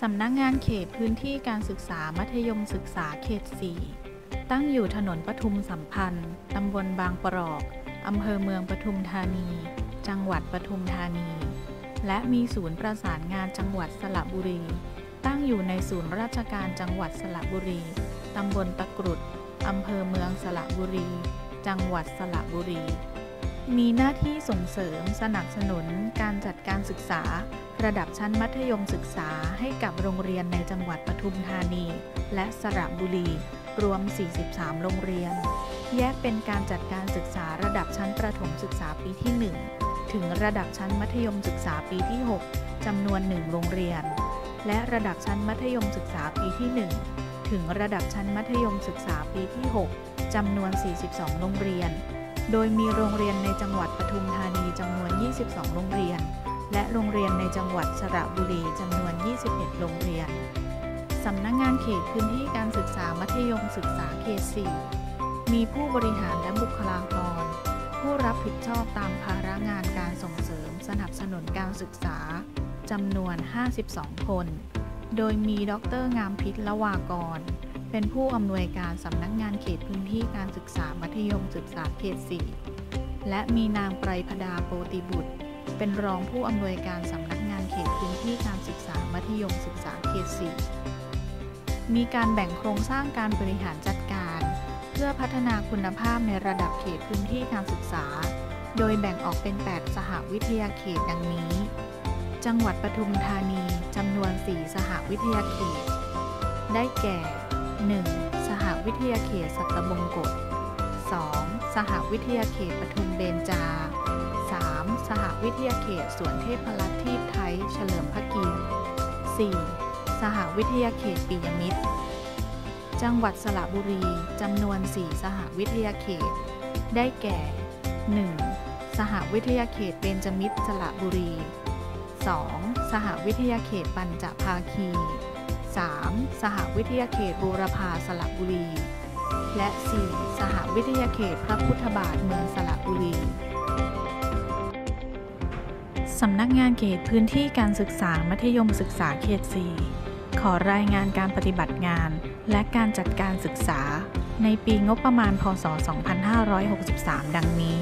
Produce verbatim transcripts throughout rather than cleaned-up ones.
สำนักงานเขตพื้นที่การศึกษามัธยมศึกษาเขต สี่ ตั้งอยู่ถนนปทุมสัมพันธ์ ตำบลบางปรอก อำเภอเมืองปทุมธานี จังหวัดปทุมธานี และมีศูนย์ประสานงานจังหวัดสระบุรี ตั้งอยู่ในศูนย์ราชการจังหวัดสระบุรี ตำบลตะกรุด อำเภอเมืองสระบุรี จังหวัดสระบุรี มีหน้าที่ส่งเสริมสนับสนุนการจัดการศึกษาระดับชั้นมัธยมศึกษาให้กับโรงเรียนในจังหวัดปทุมธานีและสระบุรีรวม สี่สิบสาม โรงเรียนแยกเป็นการจัดการศึกษาระดับชั้นประถมศึกษาปีที่ หนึ่ง ถึงระดับชั้นมัธยมศึกษาปีที่ หก จำนวน หนึ่ง โรงเรียนและระดับชั้นมัธยมศึกษาปีที่ หนึ่ง ถึงระดับชั้นมัธยมศึกษาปีที่ หก จำนวน สี่สิบสอง โรงเรียนโดยมีโรงเรียนในจังหวัดปทุมธานีจำนวน ยี่สิบสอง โรงเรียนและโรงเรียนในจังหวัดสระบุรีจำนวน ยี่สิบเอ็ด โรงเรียนสำนักงานเขตพื้นที่การศึกษามัธยมศึกษาเขต สี่ มีผู้บริหารและบุคลากรผู้รับผิดชอบตามภาระงานการส่งเสริมสนับสนุนการศึกษาจำนวน ห้าสิบสอง คนโดยมีดร.งามพิษละวากรเป็นผู้อำนวยการสำนักงานเขตพื้นที่การศึกษามัธยมศึกษาเขต สี่ และมีนางไพรพดาโปติบุตรเป็นรองผู้อำนวยการสำนักงานเขตพื้นที่การศึกษามัธยมศึกษาเขต สี่ มีการแบ่งโครงสร้างการบริหารจัดการเพื่อพัฒนาคุณภาพในระดับเขตพื้นที่การศึกษาโดยแบ่งออกเป็น แปด สหวิทยาเขตดังนี้ จังหวัดปทุมธานีจำนวน สี่ สหวิทยาเขตได้แก่ หนึ่ง สหวิทยาเขตสัตบงกต สอง สหวิทยาเขตปทุมเบญจา สาม สหวิทยาเขตสวนเทพรัตน์ทีปไทยเฉลิมพระเกียรติ สี่ สหวิทยาเขตปิยมิตรจังหวัดสระบุรีจำนวน สี่ สหวิทยาเขตได้แก่ หนึ่ง สหวิทยาเขตเบญจมิตรสระบุรี สอง สหวิทยาเขตปัญจภาคี สาม สหวิทยาเขตบูรพาสระบุรีและ สี่ สหวิทยาเขตพระพุทธบาทเมืองสระบุรีสำนักงานเขตพื้นที่การศึกษามัธยมศึกษาเขต สี่ ขอรายงานการปฏิบัติงานและการจัดการศึกษาในปีงบประมาณพ.ศ. สองพันห้าร้อยหกสิบสาม ดังนี้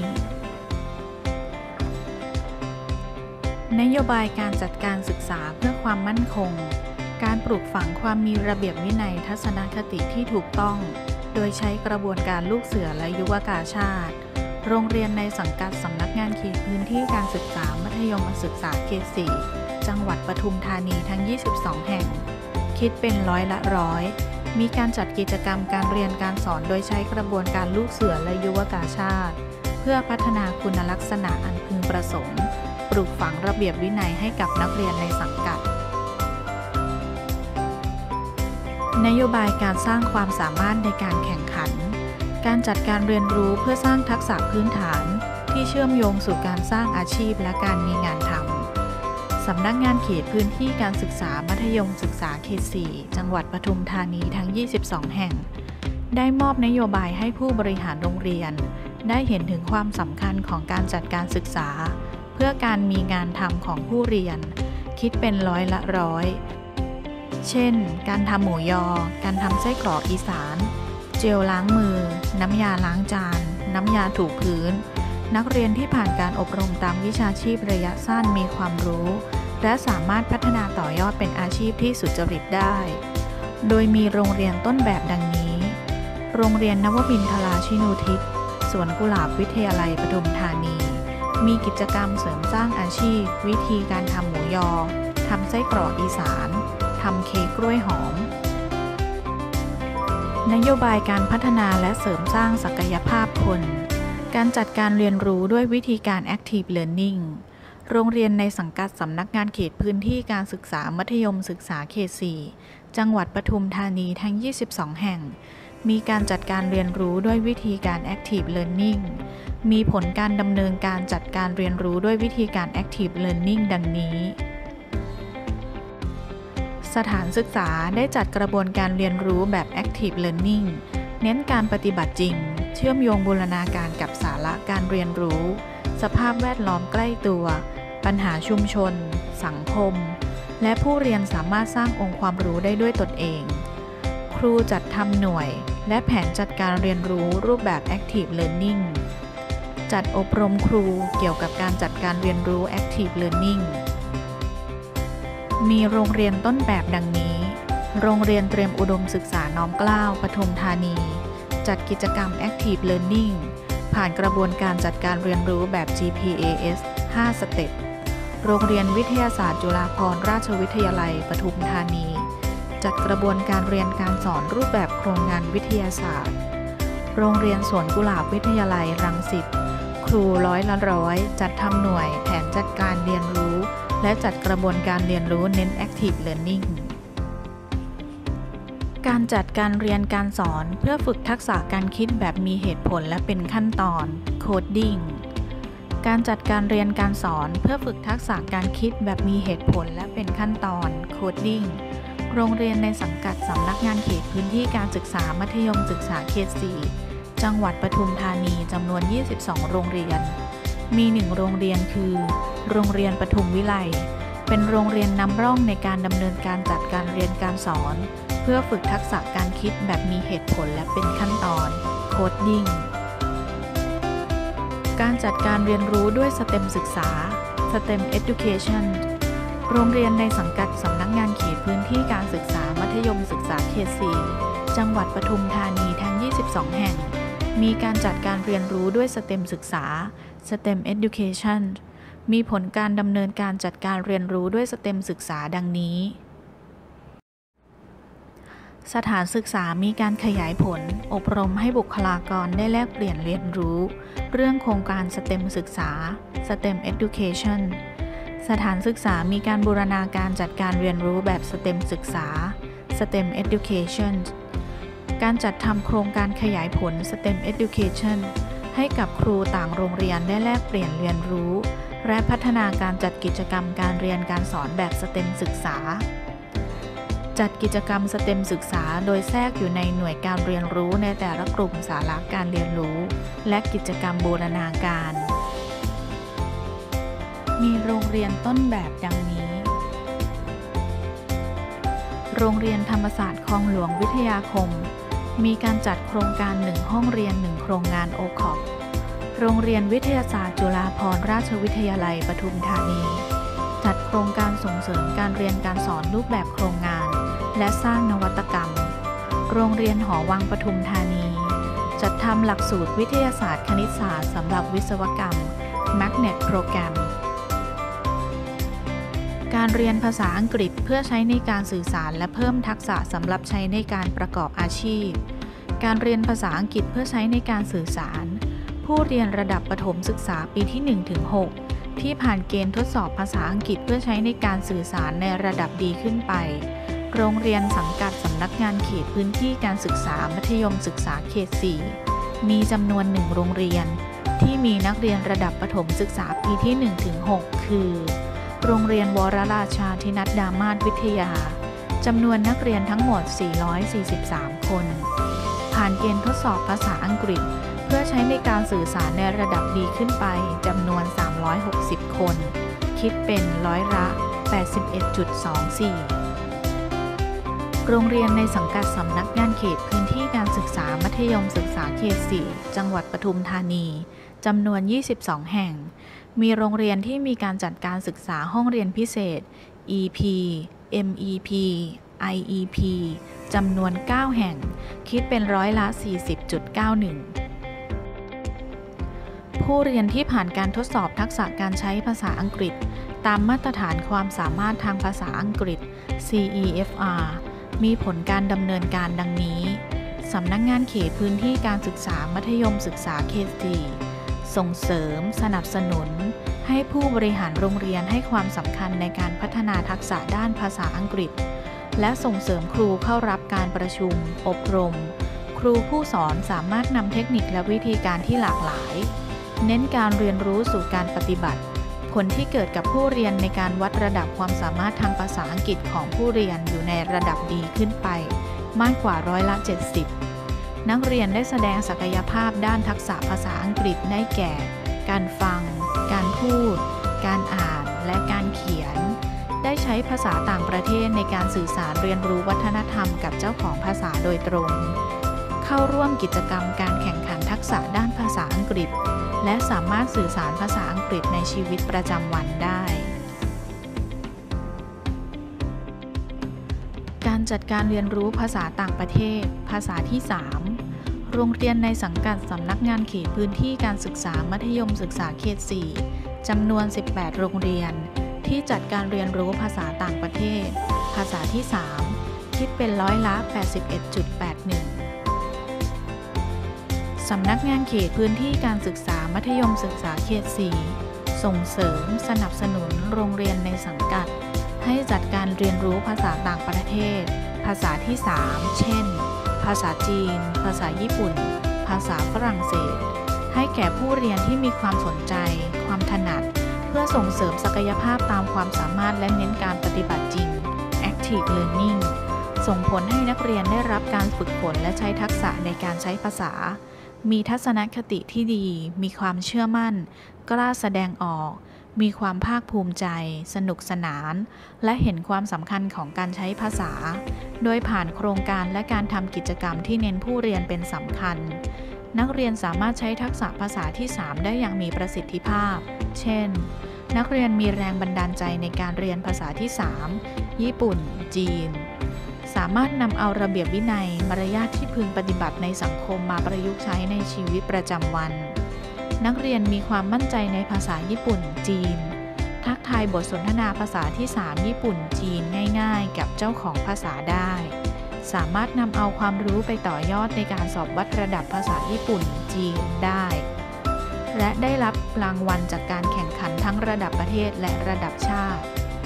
นโยบายการจัดการศึกษาเพื่อความมั่นคงการปลูกฝังความมีระเบียบวินัยทัศนคติที่ถูกต้องโดยใช้กระบวนการลูกเสือและยุวกาชาติโรงเรียนในสังกัดสำนักงานเขตพื้นที่การศึกษามัธยมศึกษาเขต สี่ จังหวัดปทุมธานีทั้ง ยี่สิบสอง แห่งคิดเป็นร้อยละร้อยมีการจัดกิจกรรมการเรียนการสอนโดยใช้กระบวนการลูกเสือและยุวกาชาติเพื่อพัฒนาคุณลักษณะอันพึงประสงค์ปลูกฝังระเบียบวินัยให้กับนักเรียนในสังกัดนโยบายการสร้างความสามารถในการแข่งขันการจัดการเรียนรู้เพื่อสร้างทักษะพื้นฐานที่เชื่อมโยงสู่การสร้างอาชีพและการมีงานทำสำนักงานเขตพื้นที่การศึกษามัธยมศึกษาเขต สี่ จังหวัดปทุมธานีทั้ง ยี่สิบสอง แห่งได้มอบนโยบายให้ผู้บริหารโรงเรียนได้เห็นถึงความสำคัญของการจัดการศึกษาเพื่อการมีงานทำของผู้เรียนคิดเป็นร้อยละร้อยเช่นการทำหมูยอการทำไส้กรอกอีสานเจลล้างมือน้ำยาล้างจานน้ำยาถูพื้นนักเรียนที่ผ่านการอบรมตามวิชาชีพระยะสั้นมีความรู้และสามารถพัฒนาต่อยอดเป็นอาชีพที่สุจริตได้โดยมีโรงเรียนต้นแบบดังนี้โรงเรียนนวมินทราชินูทิศสวนกุหลาบวิทยาลัยปทุมธานีมีกิจกรรมเสริมสร้างอาชีพวิธีการทำหมูยอทำไส้กรอกอีสานทำเค้กกล้วยหอมนโยบายการพัฒนาและเสริมสร้างศักยภาพคนการจัดการเรียนรู้ด้วยวิธีการ Active Learning โรงเรียนในสังกัดสำนักงานเขตพื้นที่การศึกษามัธยมศึกษาเขต สี่ จังหวัดปทุมธานีทั้ง ยี่สิบสอง แห่งมีการจัดการเรียนรู้ด้วยวิธีการ Active Learning มีผลการดำเนินการจัดการเรียนรู้ด้วยวิธีการ Active Learning ดังนี้สถานศึกษาได้จัดกระบวนการเรียนรู้แบบ Active Learning เน้นการปฏิบัติจริงเชื่อมโยงบูรณาการกับสาระการเรียนรู้สภาพแวดล้อมใกล้ตัวปัญหาชุมชนสังคมและผู้เรียนสามารถสร้างองค์ความรู้ได้ด้วยตนเอง ครูจัดทำหน่วยและแผนจัดการเรียนรู้รูปแบบ Active Learning จัดอบรมครูเกี่ยวกับการจัดการเรียนรู้ Active Learning มีโรงเรียนต้นแบบดังนี้โรงเรียนเตรียมอุดมศึกษาน้อมเกล้าปทุมธานีจัดกิจกรรม Active Learning ผ่านกระบวนการจัดการเรียนรู้แบบ จี พี เอ เอส ห้า สเต็ปโรงเรียนวิทยาศาสตร์จุฬาภรณราชวิทยาลัยปทุมธานีจัดกระบวนการเรียนการสอนรูปแบบโครงงานวิทยาศาสตร์โรงเรียนสวนกุหลาบวิทยาลัยรังสิตครูร้อยละร้อยจัดทำหน่วยแผนจัดการเรียนรู้และจัดกระบวนการเรียนรู้เน้น Active Learning การจัดการเรียนการสอนเพื่อฝึกทักษะการคิดแบบมีเหตุผลและเป็นขั้นตอน Coding การจัดการเรียนการสอนเพื่อฝึกทักษะการคิดแบบมีเหตุผลและเป็นขั้นตอน Coding โรงเรียนในสังกัดสำนักงานเขตพื้นที่การศึกษามัธยมศึกษาเขต สี่ จังหวัดปทุมธานีจำนวน ยี่สิบสอง โรงเรียนมีหนึ่งโรงเรียนคือโรงเรียนปทุมวิไลเป็นโรงเรียนนำร่องในการดำเนินการจัดการเรียนการสอนเพื่อฝึกทักษะการคิดแบบมีเหตุผลและเป็นขั้นตอน Coding การจัดการเรียนรู้ด้วย สเต็ม ศึกษา สเต็ม Education โรงเรียนในสังกัดสำนักงานเขตพื้นที่การศึกษามัธยมศึกษาเขต สี่ จังหวัดปทุมธานีทั้ง ยี่สิบสอง แห่งมีการจัดการเรียนรู้ด้วย สเต็ม ศึกษา สเต็ม Education มีผลการดำเนินการจัดการเรียนรู้ด้วย สเต็ม ศึกษาดังนี้สถานศึกษามีการขยายผลอบรมให้บุคลากรได้แลกเปลี่ยนเรียนรู้เรื่องโครงการ สเต็ม ศึกษา สเต็ม Education สถานศึกษามีการบูรณาการจัดการเรียนรู้แบบ สเต็ม ศึกษา สเต็ม Education การจัดทำโครงการขยายผล สเต็ม Education ให้กับครูต่างโรงเรียนได้แลกเปลี่ยนเรียนรู้และพัฒนาการจัดกิจกรรมการเรียนการสอนแบบ สเต็ม ศึกษาจัดกิจกรรม สเต็ม ศึกษาโดยแทรกอยู่ในหน่วยการเรียนรู้ในแต่ละกลุ่มสาระการเรียนรู้และกิจกรรมบูรณาการมีโรงเรียนต้นแบบดังนี้โรงเรียนธรรมศาสตร์คลองหลวงวิทยาคมมีการจัดโครงการหนึ่งห้องเรียนหนึ่งโครงงาน โอ คอ พี โรงเรียนวิทยาศาสตร์จุฬาภรณราชวิทยาลัยปทุมธานีจัดโครงการส่งเสริมการเรียนการสอนรูปแบบโครงงานและสร้างนวัตกรรมโรงเรียนหอวังปทุมธานีจัดทำหลักสูตรวิทยาศาสตร์คณิตศาสตร์สำหรับวิศวกรรม Magnet Program การเรียนภาษาอังกฤษเพื่อใช้ในการสื่อสารและเพิ่มทักษะสำหรับใช้ในการประกอบอาชีพการเรียนภาษาอังกฤษเพื่อใช้ในการสื่อสารผู้เรียนระดับประถมศึกษาปีที่ หนึ่งถึงหก ที่ผ่านเกณฑ์ทดสอบภาษาอังกฤษเพื่อใช้ในการสื่อสารในระดับดีขึ้นไปโรงเรียนสังกัดสำนักงานเขตพื้นที่การศึกษามัธยมศึกษาเขต สี่ มีจำนวนหนึ่งโรงเรียนที่มีนักเรียนระดับประถมศึกษาปีที่ หนึ่งถึงหก คือโรงเรียนวรราชาธินัดดามาศวิทยาจำนวนนักเรียนทั้งหมด สี่ร้อยสี่สิบสาม คนผ่านเกณฑ์ทดสอบภาษาอังกฤษเพื่อใช้ในการสื่อสารในระดับดีขึ้นไปจำนวน สามร้อยหกสิบ คนคิดเป็นร้อยละ แปดสิบเอ็ดจุดสองสี่ โรงเรียนในสังกัดสำนักงานเขตพื้นที่การศึกษามัธยมศึกษาเขต สี่ จังหวัดปทุมธานีจำนวน ยี่สิบสอง แห่งมีโรงเรียนที่มีการจัดการศึกษาห้องเรียนพิเศษ อี พี เอ็ม อี พี ไอ อี พี จำนวน เก้า แห่งคิดเป็นร้อยละ สี่สิบจุดเก้าหนึ่ง ผู้เรียนที่ผ่านการทดสอบทักษะการใช้ภาษาอังกฤษตามมาตรฐานความสามารถทางภาษาอังกฤษ ซี อี เอฟ อาร์ มีผลการดำเนินการดังนี้สำนักงานเขตพื้นที่การศึกษามัธยมศึกษาเขต สี่ ส่งเสริมสนับสนุนให้ผู้บริหารโรงเรียนให้ความสำคัญในการพัฒนาทักษะด้านภาษาอังกฤษและส่งเสริมครูเข้ารับการประชุมอบรมครูผู้สอนสามารถนำเทคนิคและวิธีการที่หลากหลายเน้นการเรียนรู้สู่การปฏิบัติผลที่เกิดกับผู้เรียนในการวัดระดับความสามารถทางภาษาอังกฤษของผู้เรียนอยู่ในระดับดีขึ้นไปมากกว่าร้อยละ เจ็ดสิบ นักเรียนได้แสดงศักยภาพด้านทักษะภาษาอังกฤษได้แก่ การฟัง การพูด การอ่าน และการเขียนได้ใช้ช้ภาษาต่างประเทศในการสื่อสารเรียนรู้วัฒนธรรมกับเจ้าของภาษาโดยตรง เข้าร่วมกิจกรรมการแข่งขันทักษะด้านภาษาอังกฤษและสามารถสื่อสารภาษาอังกฤษในชีวิตประจำวันได้การจัดการเรียนรู้ภาษาต่างประเทศภาษาที่สามโรงเรียนในสังกัดสำนักงานเขตพื้นที่การศึกษามัธยมศึกษาเขตสี่จำนวนสิบแปดโรงเรียนที่จัดการเรียนรู้ภาษาต่างประเทศภาษาที่สามคิดเป็นร้อยละ แปดสิบเอ็ดจุดแปดหนึ่ง สำนักงานเขตพื้นที่การศึกษามัธยมศึกษาเขตสี่ส่งเสริมสนับสนุนโรงเรียนในสังกัดให้จัดการเรียนรู้ภาษาต่างประเทศภาษาที่สามเช่นภาษาจีนภาษาญี่ปุ่นภาษาฝรั่งเศสให้แก่ผู้เรียนที่มีความสนใจความถนัดเพื่อส่งเสริมศักยภาพตามความสามารถและเน้นการปฏิบัติจริง Active Learning ส่งผลให้นักเรียนได้รับการฝึกฝนและใช้ทักษะในการใช้ภาษามีทัศนคติที่ดีมีความเชื่อมั่นกล้าแสดงออกมีความภาคภูมิใจสนุกสนานและเห็นความสำคัญของการใช้ภาษาโดยผ่านโครงการและการทำกิจกรรมที่เน้นผู้เรียนเป็นสำคัญนักเรียนสามารถใช้ทักษะภาษาที่สามได้อย่างมีประสิทธิภาพเช่นนักเรียนมีแรงบันดาลใจในการเรียนภาษาที่สามญี่ปุ่นจีนสามารถนำเอาระเบียบวินัยมารยาทที่พึงปฏิบัติในสังคมมาประยุกต์ใช้ในชีวิตประจำวันนักเรียนมีความมั่นใจในภาษาญี่ปุ่นจีนทักทายบทสนทนาภาษาที่สามญี่ปุ่นจีนง่ายๆกับเจ้าของภาษาได้สามารถนำเอาความรู้ไปต่อยอดในการสอบวัดระดับภาษาญี่ปุ่นจีนได้และได้รับรางวัลจากการแข่งขันทั้งระดับประเทศและระดับชาติ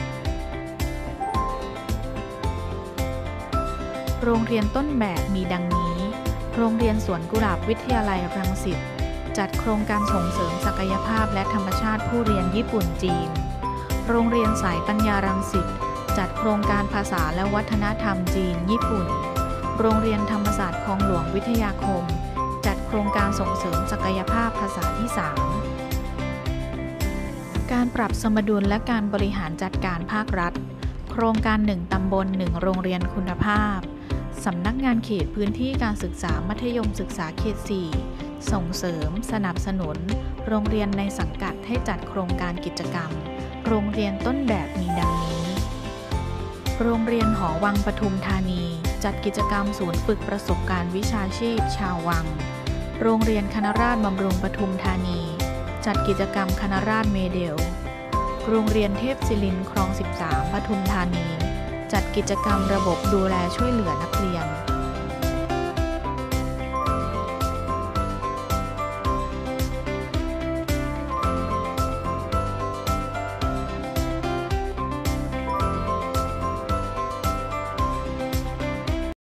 โรงเรียนต้นแบบมีดังนี้โรงเรียนสวนกุหลาบวิทยาลัยรังสิตจัดโครงการส่งเสริมศักยภาพและธรรมชาติผู้เรียนญี่ปุ่นจีนโรงเรียนสายปัญญารังสิตจัดโครงการภาษาและวัฒนธรรมจีนญี่ปุ่นโรงเรียนธรรมศาสตร์คลองหลวงวิทยาคมจัดโครงการส่งเสริมศักยภาพภาษาที่สามการปรับสมดุลและการบริหารจัดการภาครัฐโครงการหนึ่งตำบลหนึ่งโรงเรียนคุณภาพสำนักงานเขตพื้นที่การศึกษามัธยมศึกษาเขตสี่ส่งเสริมสนับสนุนโรงเรียนในสังกัดให้จัดโครงการกิจกรรมโรงเรียนต้นแบบมีดังนี้โรงเรียนหอวังปทุมธานีจัดกิจกรรมศูนย์ฝึกประสบการณ์วิชาชีพชาววังโรงเรียนคณราษฎรบำรุงปทุมธานีจัดกิจกรรมคณราษฎรเมเดลโรงเรียนเทพศิรินทร์คลองสิบสามปทุมธานีจัดกิจกรรมระบบดูแลช่วยเหลือนักเรียน